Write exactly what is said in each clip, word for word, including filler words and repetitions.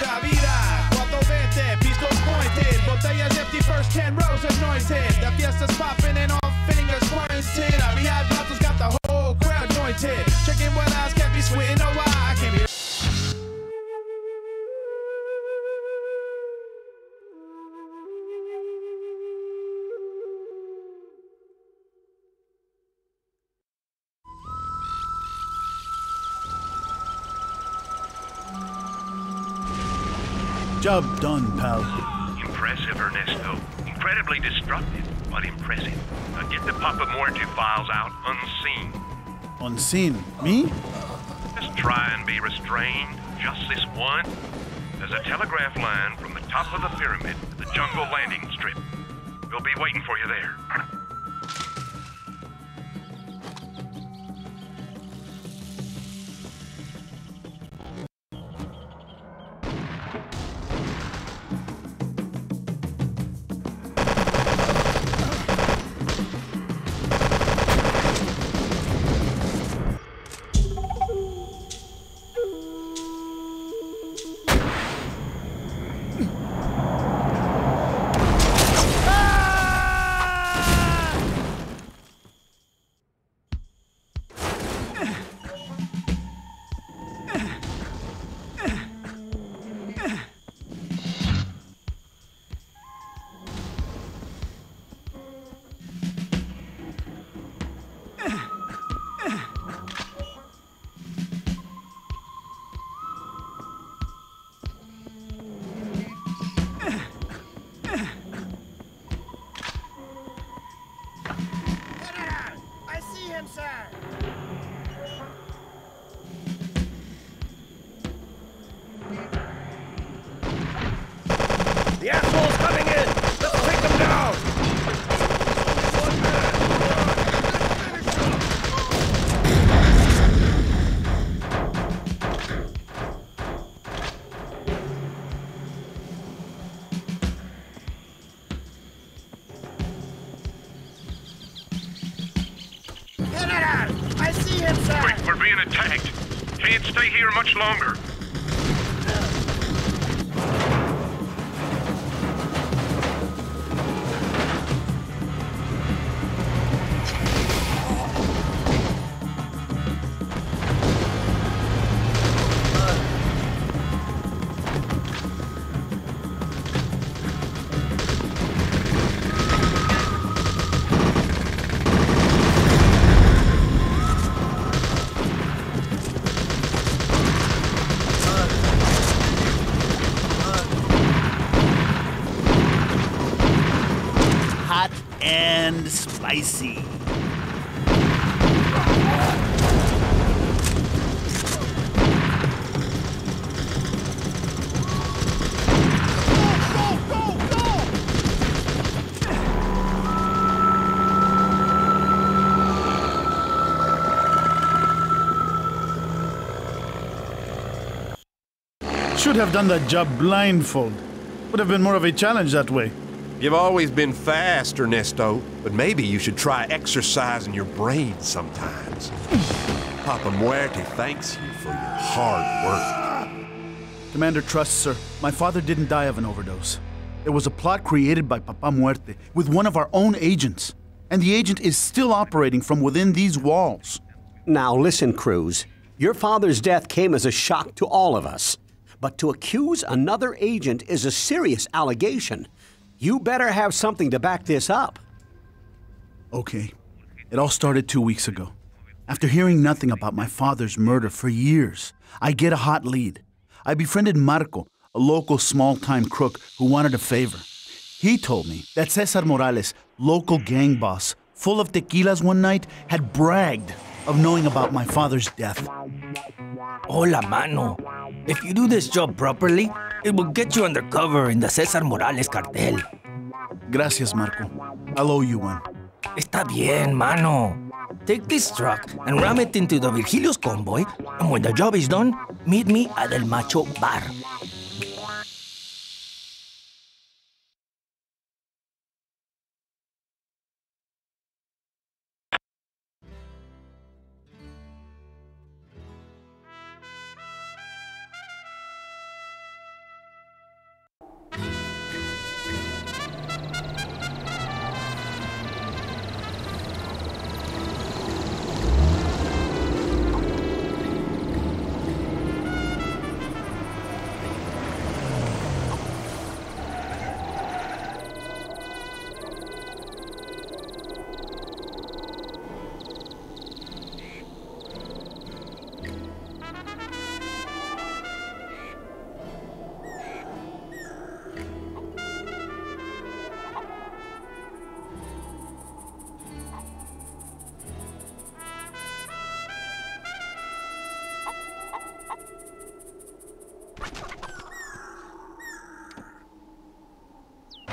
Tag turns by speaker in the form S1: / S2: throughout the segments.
S1: La vida, cuatro veinte, pistols pointed, botellas empty, first ten rows anointed. The fiesta's popping and all fingers quarantined. I be hot bottles, got the whole crowd jointed. Checking what eyes can't be sweating, no why I can't be.
S2: Job done, pal.
S3: Impressive, Ernesto. Incredibly destructive, but impressive. Now get the Papa Muerte files out unseen.
S2: Unseen? Me?
S3: Just try and be restrained, just this once. There's a telegraph line from the top of the pyramid to the jungle landing strip. We'll be waiting for you there.
S4: The asshole's coming in! Let's take them down!
S5: General! I see him, sir!
S3: Quick, we're being attacked. Can't stay here much longer.
S2: And spicy. Should have done that job blindfold. Would have been more of a challenge that way.
S4: You've always been fast, Ernesto, but maybe you should try exercising your brain sometimes. Papa Muerte thanks you for your hard work.
S2: Commander Trust, sir, my father didn't die of an overdose. There was a plot created by Papa Muerte with one of our own agents, and the agent is still operating from within these walls.
S6: Now listen, Cruz. Your father's death came as a shock to all of us. But to accuse another agent is a serious allegation. You better have something to back this up.
S2: Okay. It all started two weeks ago. After hearing nothing about my father's murder for years, I get a hot lead. I befriended Marco, a local small-time crook who wanted a favor. He told me that Cesar Morales, local gang boss, full of tequilas one night, had bragged of knowing about my father's death.
S7: Hola, mano. If you do this job properly, it will get you undercover in the Cesar Morales cartel.
S2: Gracias, Marco. I'll owe you one.
S7: Está bien, mano. Take this truck and ram it into the Virgilio's convoy, and when the job is done, meet me at El Macho Bar.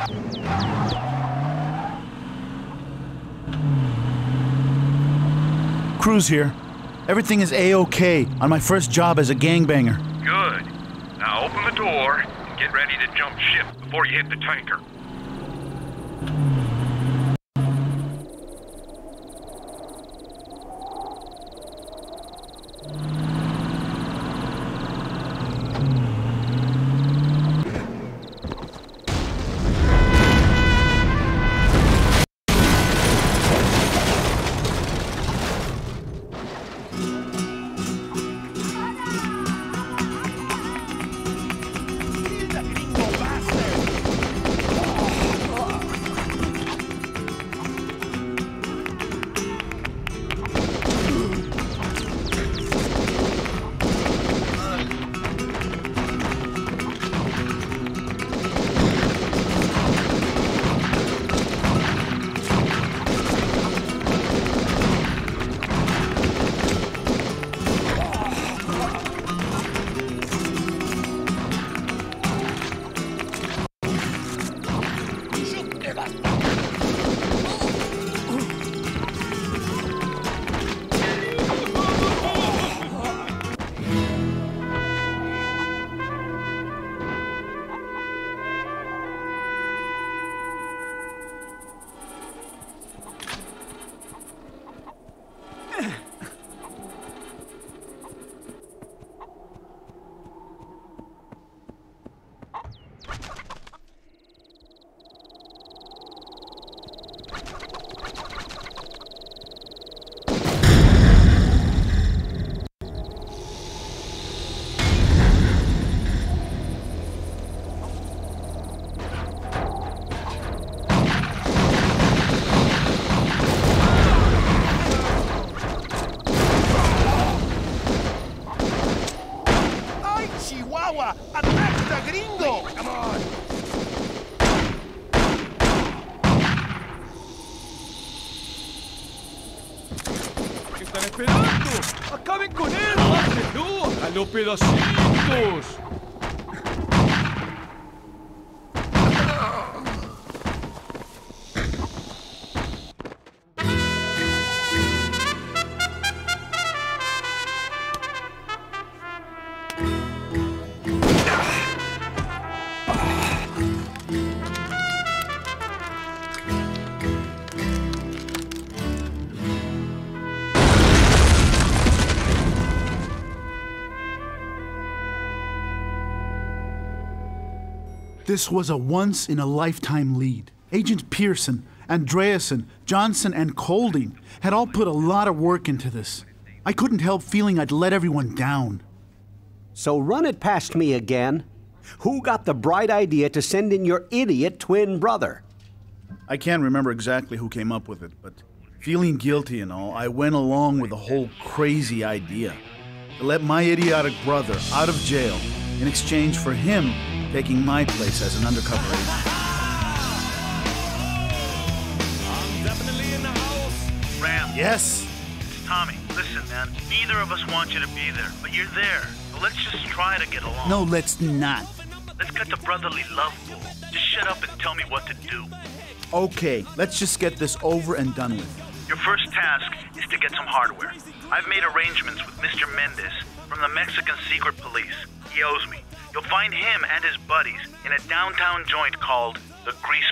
S2: Cruz here. Everything is A-okay on my first job as a gangbanger.
S3: Good. Now open the door and get ready to jump ship before you hit the tanker.
S8: ¡Acaben con él! ¡Háganlo! ¡A los pedacitos!
S2: This was a once-in-a-lifetime lead. Agent Pearson, Andreasen, Johnson, and Colding had all put a lot of work into this. I couldn't help feeling I'd let everyone down.
S6: So run it past me again. Who got the bright idea to send in your idiot twin brother?
S2: I can't remember exactly who came up with it, but feeling guilty and all, I went along with the whole crazy idea. To let my idiotic brother out of jail in exchange for him taking my place as an undercover agent.
S9: I'm definitely in the house.
S10: Ram.
S2: Yes?
S10: It's Tommy. Listen, man, neither of us want you to be there, but you're there. So let's just try to get along.
S2: No, let's not.
S10: Let's cut the brotherly love bull. Just shut up and tell me what to do.
S2: Okay, let's just get this over and done with.
S10: Your first task is to get some hardware. I've made arrangements with Mister Mendez from the Mexican Secret Police. He owes me. You'll find him and his buddies in a downtown joint called the Grease